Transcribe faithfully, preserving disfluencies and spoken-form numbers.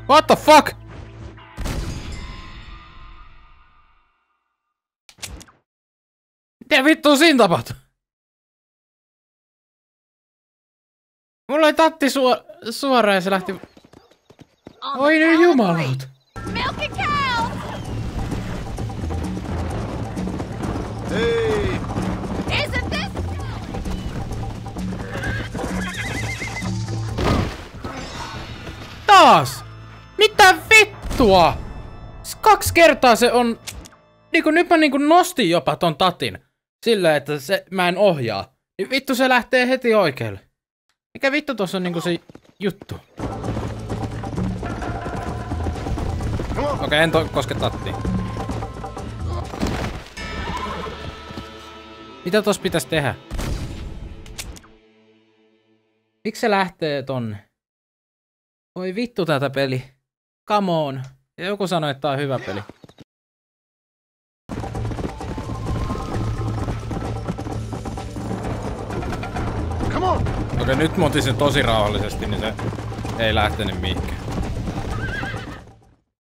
What the fuck? Mitä vittu siinä tapahtui? Mulla oli tatti suo suoraan ja se lähti... Oi nyt jumalauta. Milk a cow! Hey! Isn't this? Taas! Mitä vittua? Kaksi kertaa se on... Niinku nyt mä niinku nostin jopa ton tatin. Silleen, että se, mä en ohjaa. Niin vittu se lähtee heti oikealle. Mikä vittu tossa on niinku se juttu? Okei, okay, en to koske tattiin. Mitä tossa pitäis tehdä? Miksi se lähtee tonne? Oi vittu tätä peli. Come on. Ja joku sanoi, että tää on hyvä peli. Okei, okay, nyt mä otin sen tosi rauhallisesti, niin se ei lähtenyt mihinkään.